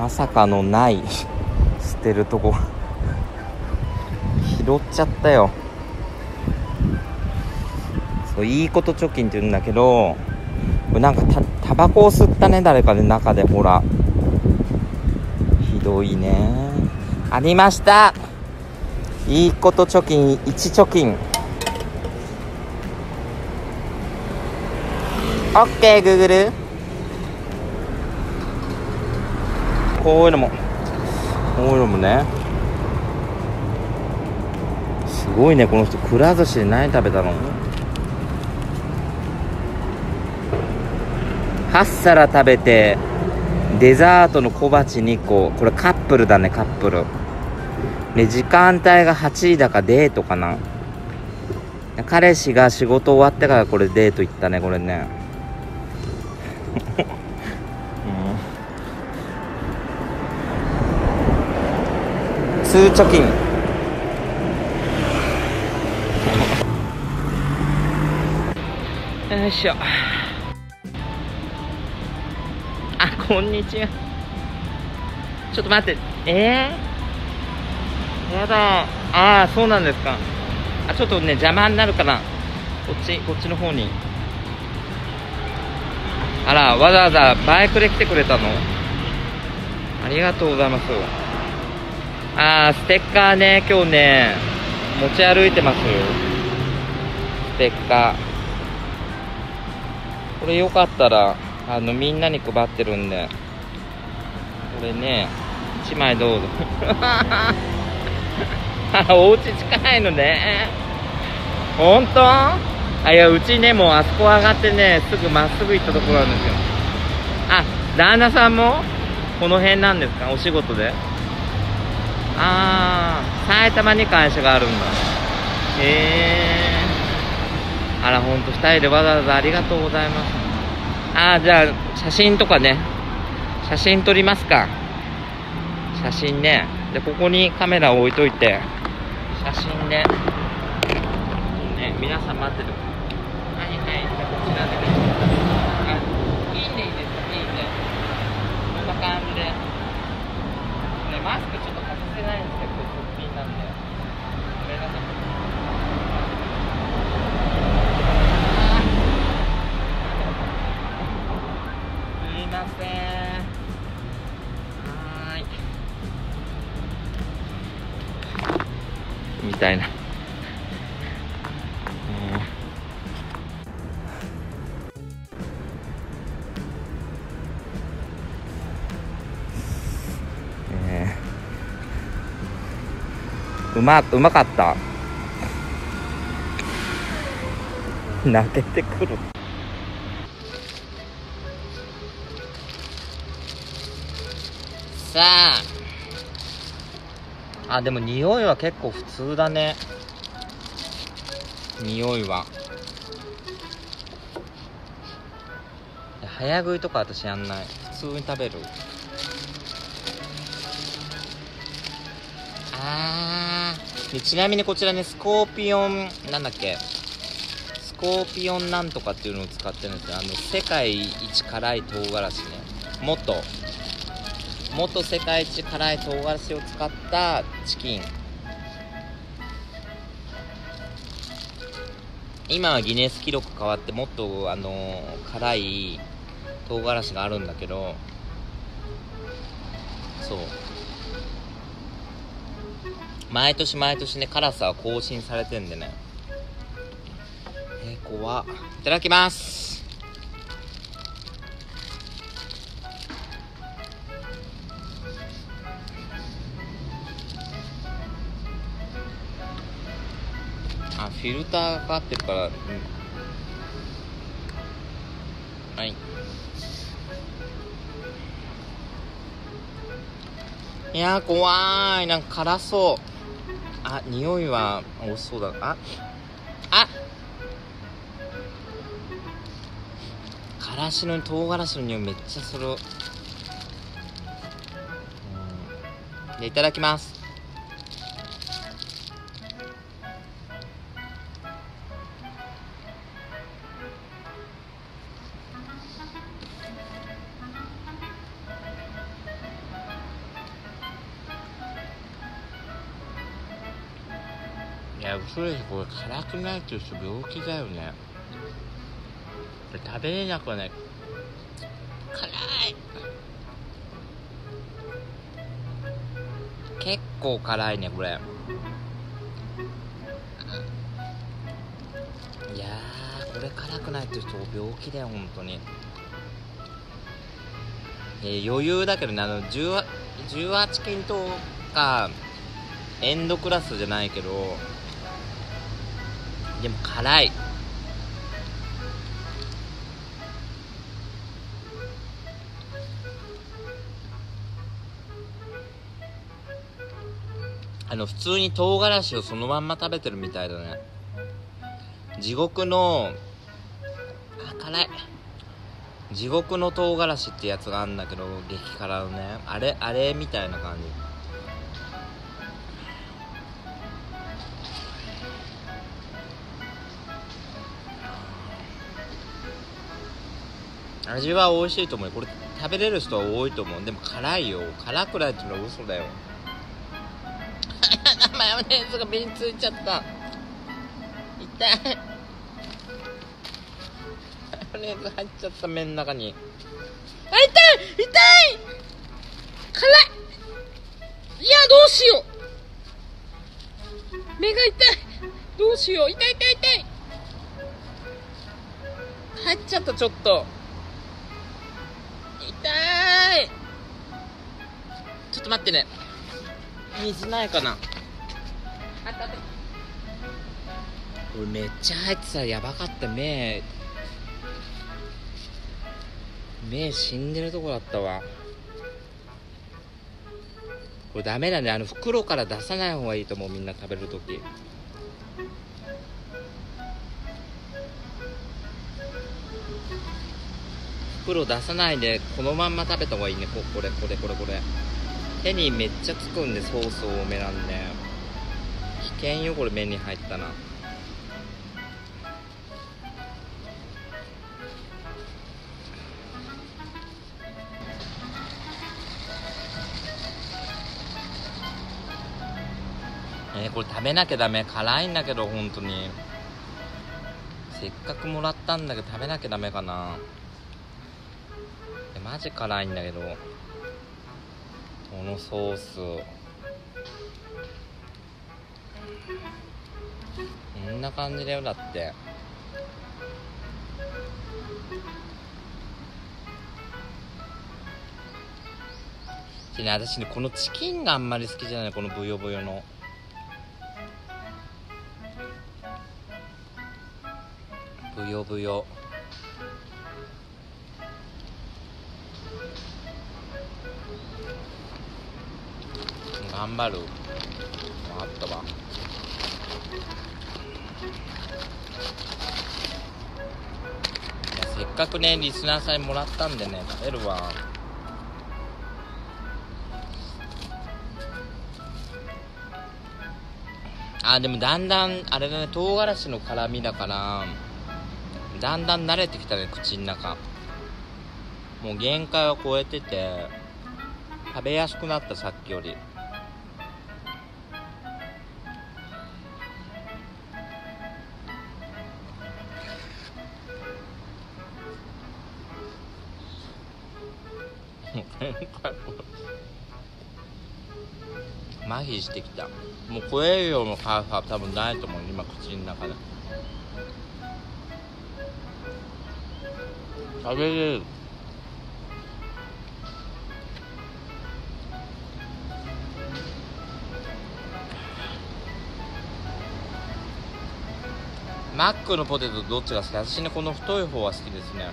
まさかのない捨てるとこ拾っちゃったよ。そう、いいこと貯金って言うんだけど、これなんかタバコを吸ったね、誰かで中で。ほらひどいね。ありました、いいこと貯金1貯金。オッケーグーグル。こういうのもね、すごいね。この人くら寿司で何食べたの。8皿食べてデザートの小鉢2個。これカップルだね、カップルで、時間帯が8時だからデートかな。彼氏が仕事終わってからこれデート行ったね、これね2貯金。よいしょ。あ、こんにちは。ちょっと待って、やだ。ああ、そうなんですか。あ、ちょっとね邪魔になるから、こっちの方に。あら、わざわざバイクで来てくれたの。ありがとうございます。あー、ステッカーね、今日ね持ち歩いてますよ、ステッカー。これよかったらみんなに配ってるんで、これね1枚どうぞお家近いのね。本当？いや、うちね、もうあそこ上がってね、すぐまっすぐ行ったところなんですよ。あ、旦那さんもこの辺なんですか、お仕事で。ああ、埼玉に会社があるんだ。あら、ほんと2人でわざわざありがとうございます。じゃあ写真とかね、写真撮りますか。写真ね。で、ここにカメラを置いといて、写真ね。皆さん待ってる。はいはい、じゃあこちらでね。いいね、いいです、いいね。こんな感じで。ね、マスクちょっと外せないんですけど、すっぴんなんで。ごめんなさい。すいません。みたいな。うまかった。泣けてくる。さあ、でも匂いは結構普通だね。匂いは早食いとか私やんない。普通に食べる。で、ちなみにこちらね、スコーピオンなんだっけ、スコーピオンなんとかっていうのを使ってるんですよ。世界一辛い唐辛子ね。元世界一辛い唐辛子を使ったチキン。今はギネス記録変わってもっと辛い唐辛子があるんだけど、そう、毎年ね、辛さは更新されてんでね。怖っ。いただきます。フィルターがかかってるから、はい。いやー、怖い。なんか辛そう。匂いは美味しそうだ。唐辛子の匂いめっちゃする。で、いただきます。 や嘘でしょ、これ辛くないっていう人病気だよね。これ食べれなくはない。辛い、結構辛いねこれ。いやー、これ辛くないって人病気だよ本当に。余裕だけどね、18金とかエンドクラスじゃないけど、でも辛い。普通に唐辛子をそのまんま食べてるみたいだね。地獄の辛い、地獄の唐辛子ってやつがあるんだけど、激辛のね、あれみたいな感じ。味は美味しいと思う。これ食べれる人は多いと思う。でも辛いよ。辛くないっていうのは嘘だよ。マヨネーズが目についちゃった。痛い。マヨネーズ入っちゃった麺の中に。あ、痛い辛い。いや、どうしよう。目が痛い。どうしよう。痛い。入っちゃった、ちょっと。痛い。ちょっと待ってね。水ないかな。あった。これめっちゃ入ってたらやばかった。目死んでるとこだったわ。これダメだね。袋から出さない方がいいと思う。みんな食べるとき。袋出さないでこのまんま食べた方がいいね。これ手にめっちゃつくんで、ソース多めなんで危険よ。これ目に入ったな。これ食べなきゃダメ。辛いんだけど本当に。せっかくもらったんだけど食べなきゃダメかな。マジ辛いんだけど、このソースこんな感じだよ。だってでね、私ねこのチキンがあんまり好きじゃない。このブヨブヨのブヨブヨ。頑張る。あったわ。せっかくねリスナーさんにもらったんでね、食べるわ。でもだんだんあれだね、唐辛子の辛みだからだんだん慣れてきたね、口の中。もう限界を超えてて食べやすくなった、さっきより。麻痺してきた。もうこれ以上の辛さは多分ないと思う、今口の中で。食べれる。マックのポテトどっちが好き？私ねこの太い方は好きですね。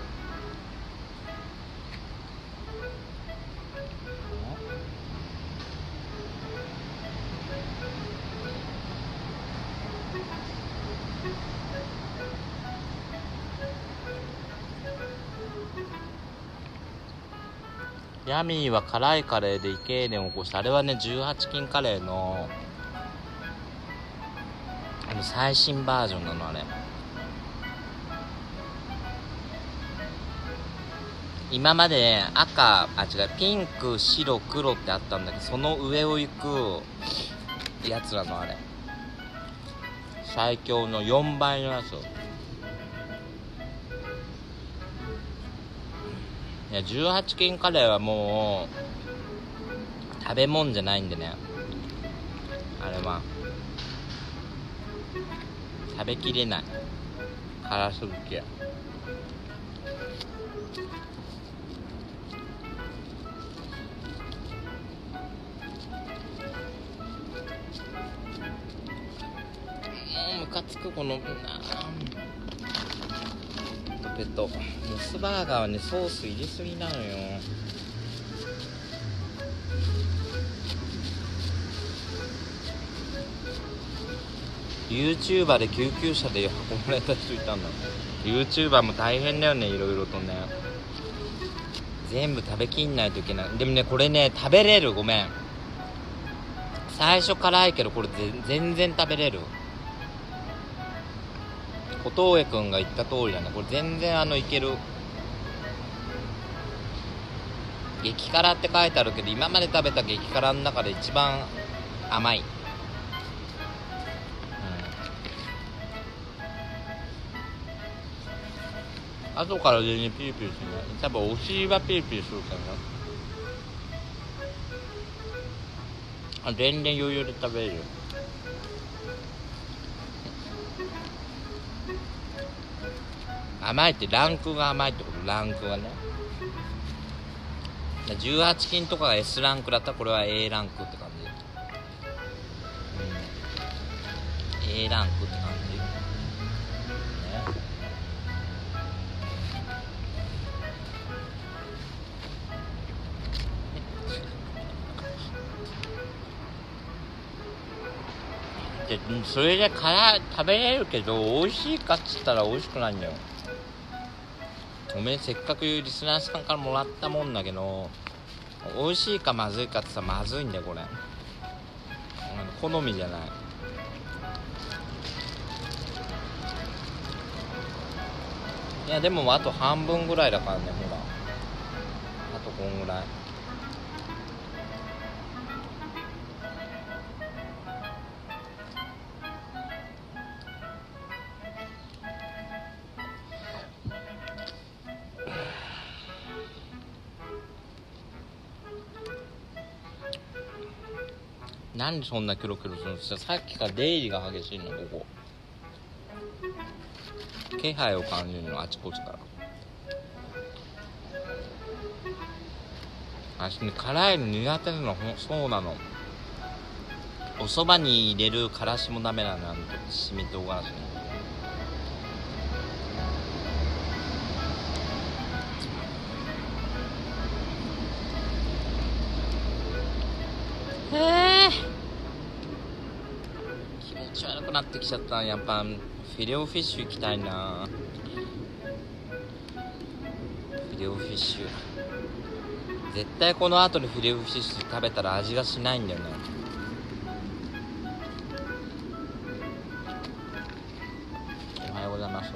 ヤミーは辛いカレーでイケーネを起こした。あれはね18金カレーの最新バージョンなの。あれ今までピンク白黒ってあったんだけど、その上を行くやつなの。あれ最強の4倍のやつ。いや18金カレーはもう食べ物じゃないんでね、あれは食べきれない、辛すぎて。ムカつくこのペットモスバーガーはね、ソース入れすぎなのよ。YouTuber で救急車で運ばれた人いたんだ。 YouTuber も大変だよね、いろいろとね。全部食べきんないといけない。でもね、これね食べれる。ごめん、最初辛いけどこれ全然食べれる。小峠くんが言った通りだね、これ全然いける。激辛って書いてあるけど、今まで食べた激辛の中で一番甘い。後から全然ピリピリしない。多分お尻はピリピリするからな。全然余裕で食べれる。甘いってランクが甘いってこと。ランクがね、18金とかが S ランクだったらこれは A ランクって感じ、A ランクって感じね。でそれで食べれるけど美味しいかっつったら美味しくないんだよ。ごめん、せっかくリスナーさんからもらったもんだけど、美味しいかまずいかって言ったらまずいんだよこれ。好みじゃない。いやでもあと半分ぐらいだからね、ほら、あとこんぐらい。なんでそんなキョロキョロするの。さっきから出入りが激しいの、ここ。気配を感じるの、あちこちから。私ね、辛いの苦手なの。そうなの。お蕎麦に入れるからしもダメなの。七味唐辛子の。気持ち悪くなってきちゃった。やっぱフィレオフィッシュ行きたいな。フィレオフィッシュ絶対この後にフィレオフィッシュ食べたら味がしないんだよね。おはようございます。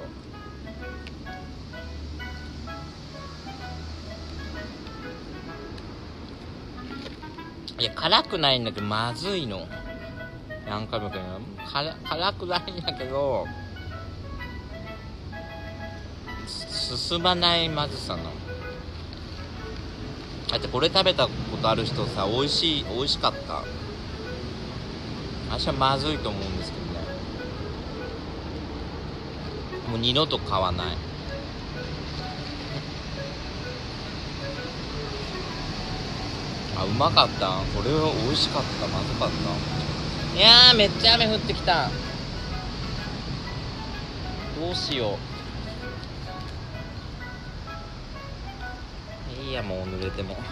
いや辛くないんだけどまずいの。何回も言うけど辛くないんだけど進まないまずさの。だってこれ食べたことある人さ、美味しかった。私はまずいと思うんですけどね。もう二度と買わない。あ、うまかった。これは美味しかった。まずかった。いやー、めっちゃ雨降ってきた。どうしよう。いいや、もう濡れても。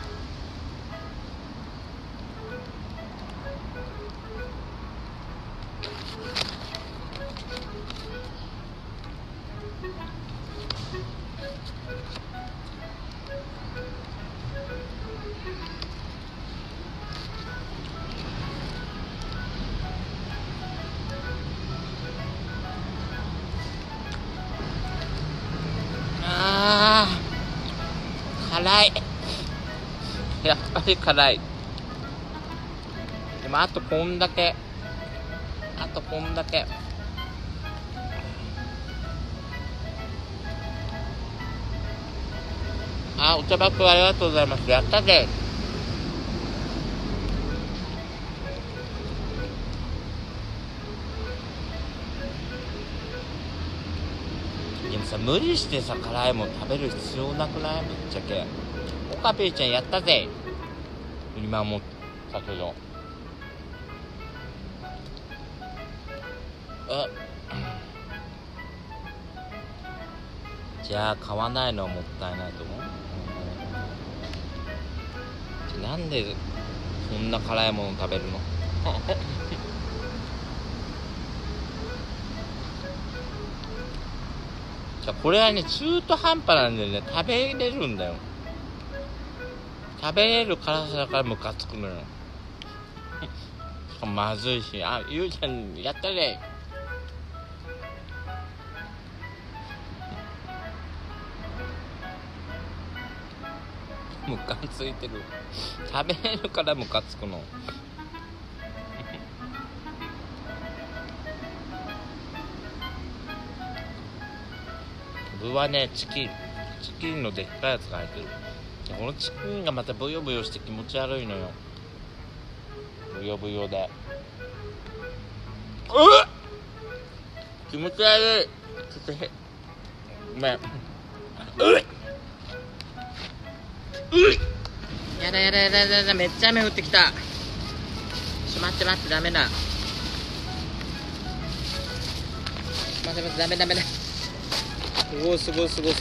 辛い。やっぱり辛い。でもあとこんだけ。 あ、お茶箱ありがとうございます。やったぜ。でもさ、無理してさ、辛いもん食べる必要なくない？ぶっちゃけ。オカペイちゃんやったぜ。今思ったけど。じゃあ買わないのはもったいないと思う。なんでそんな辛いもの食べるの？じゃあこれはね、中途半端なんでね、食べれるんだよ。食べれる辛さだからムカつくのよ。しかもまずいし。あ、ゆうちゃんやったね。ムカついてる。食べれるからムカつくの。具はね、チキンのでっかいやつが入ってる。このチキンがまたブヨブヨして気持ち悪いのよ。ブヨブヨで。気持ち悪い。ちょっとごめん。やだやだやだやだ、めっちゃ雨降ってきた。待ってダメだ。待ってダメだ。すごい。ちょっ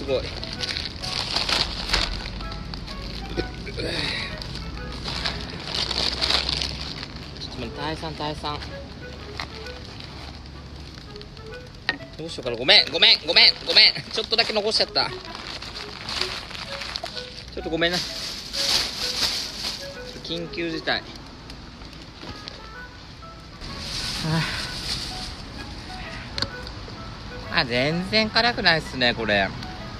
と待って、退散。どうしようかな。ごめん。ちょっとだけ残しちゃった。ちょっとごめんな。緊急事態。全然辛くないっすね、これ。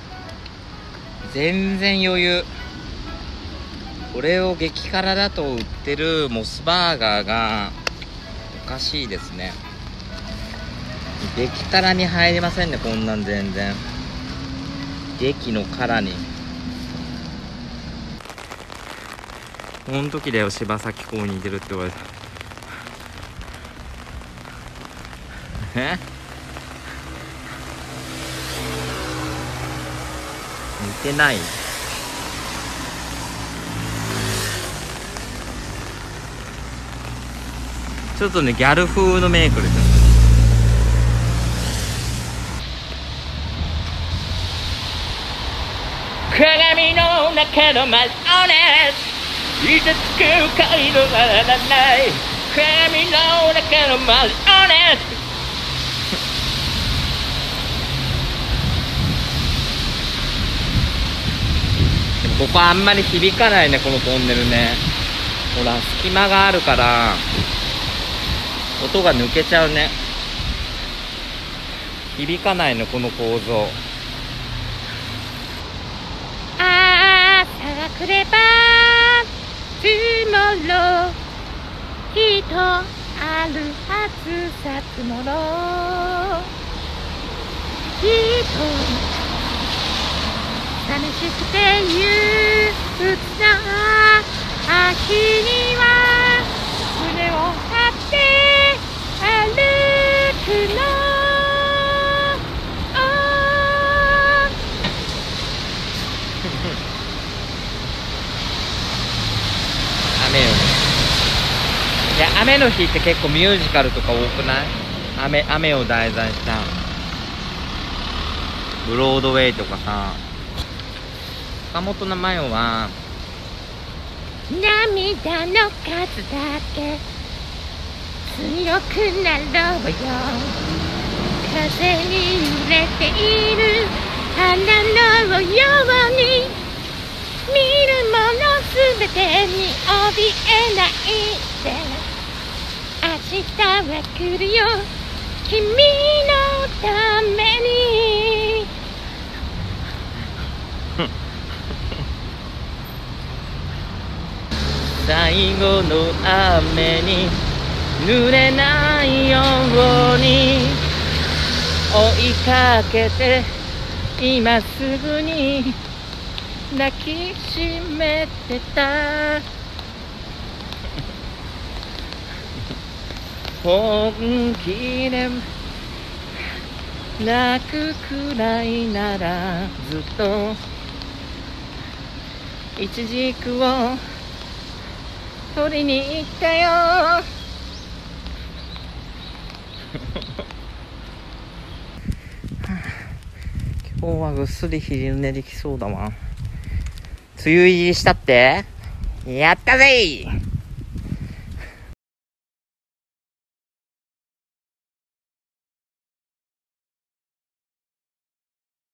全然余裕。これを激辛だと売ってるモスバーガーがおかしいですね。激辛に入りませんね、こんなん全然。激の辛に。この時だよ、柴咲コウに似てるって言われた。似てない。ちょっとね、ギャル風のメイクです。鏡の中のマジオネス、いつつく回路ならない。鏡の中のマジオネス。ここあんまり響かないね、このトンネルね。ほら、隙間があるから音が抜けちゃうね。響かないね、この構造。 ああ、さくれば積もろ、きっとあるはずさ、積もろ、きっと寂しくて憂鬱な秋には胸を張って歩くの。 雨よね。いや、雨の日って結構ミュージカルとか多くない？雨を題材したブロードウェイとかさ。坂本真麻は涙の数だけ強くなろうよ。風に揺れている花のように、見るものすべてに怯えないで。明日は来るよ、君のために。 最後の雨に濡れないように追いかけて、今すぐに抱きしめてた本気で泣くくらいならずっとイチジクを取りに行ったよ今日はぐっすり昼寝できそうだわ。梅雨入りしたってやったぜ。